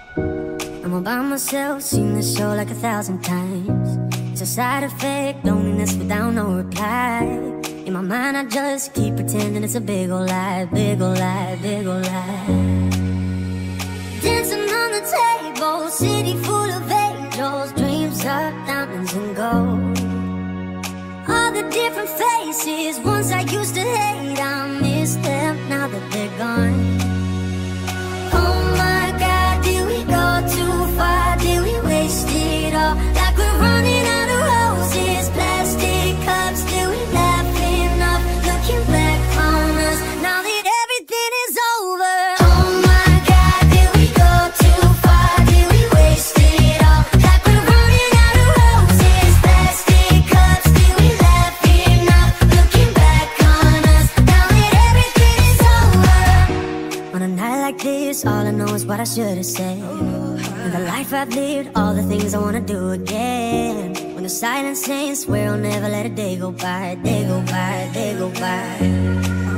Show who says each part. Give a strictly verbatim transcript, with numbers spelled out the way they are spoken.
Speaker 1: I'm all by myself, seen this show like a thousand times. It's a side effect, loneliness without no reply. In my mind I just keep pretending it's a big ol' lie, big ol' lie, big ol' lie. Dancing on the table, city full of angels, dreams of diamonds and gold. All the different faces, ones I used to hate, I miss them now that they're gone. Oh my God, did we go too far? Did we waste it all? Like we're running out of roses, plastic cups. Did we laugh enough? Looking back on us, now that everything is over. Oh my God, did we go too far? Did we waste it all? Like we're running out of roses, plastic cups. Did we laugh enough? Looking back on us, now that everything is over. On a night like this, all I know is what I should have said. And the life I've lived, all the things I wanna do again. When the silence ends, swear I'll never let a day go by, day go by, day go by.